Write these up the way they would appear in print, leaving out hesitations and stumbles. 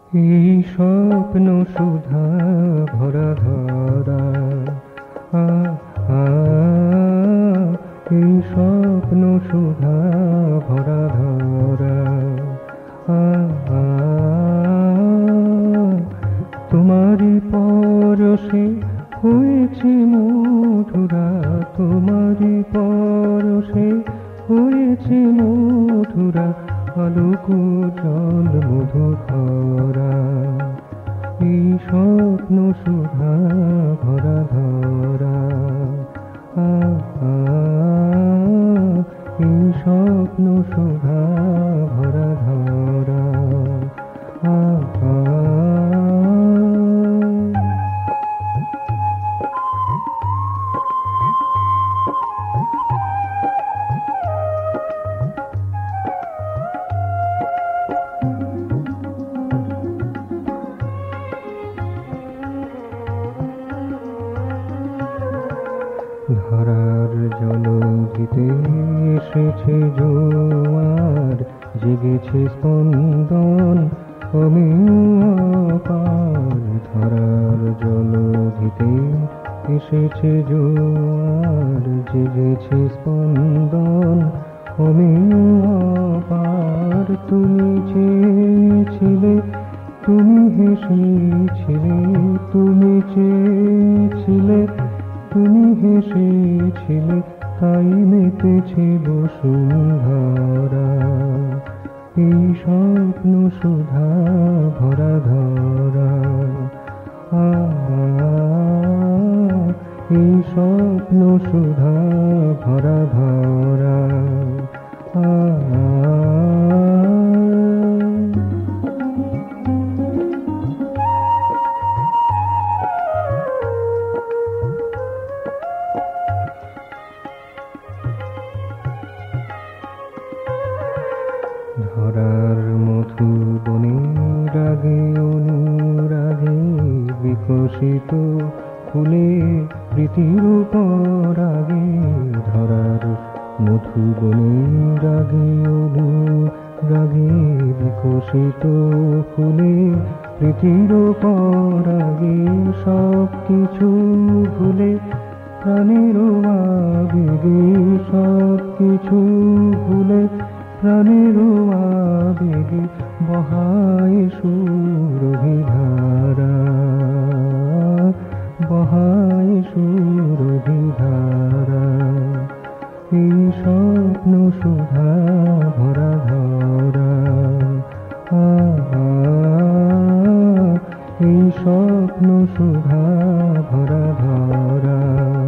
এই স্বপ্ন সুধা ভরা ধরা, এই স্বপ্ন সুধা ভরা ধরা, তোমারই পরশে হয়েছে মধুরা, তোমারই পরশে হয়েছে মধুরা, আলোক জল মধু খরা, এই স্বপ্ন সুধা ভরা ধরা, এই স্বপ্ন সুধা ভরা ধরা, ধারার জলধিতে এসেছে জোয়ার, জেগেছে স্পন্দন অপার, ধারার জলধিতে এসেছে জোয়ার, জেগেছে স্পন্দন অপার, তুমি চেয়েছিলে, তুমি হেসেছিলে, তুমি চেয়েছিলে, তুমি হেসেছিলে, তাই মেতেছে বসুন্ধরা, এই স্বপ্ন সুধা ভরা ধরা, এই স্বপ্ন সুধা ভরা ধরা, ধরার মধুবনে রাগে অনুরাগে বিকশিত ফুলে প্রীতির পরাগে, ধরার মধুবনে রাগে অনুরাগে বিকশিত ফুলে প্রীতির পরাগে, সব কিছু ভুলে প্রাণের আবেগে, সব কিছু ভুলে প্রাণের আবেগে, বহায় সুরভিধারা, বহায় সুরভিধারা, এই স্বপ্ন সুধা ভরা ধরা, এই স্বপ্ন সুধা ভরা ধরা,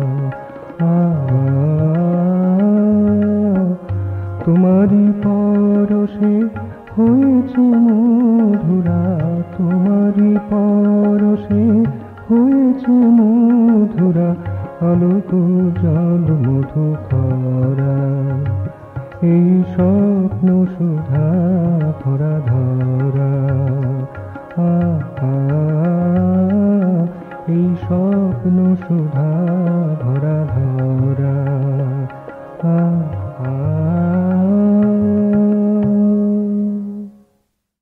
তোমারই পরশে হয়েছে মধুরা, তোমারই পরশে হয়েছে মধুরা, আলোক জল মধু খরা, এই স্বপ্ন সুধা ভরা ধরা।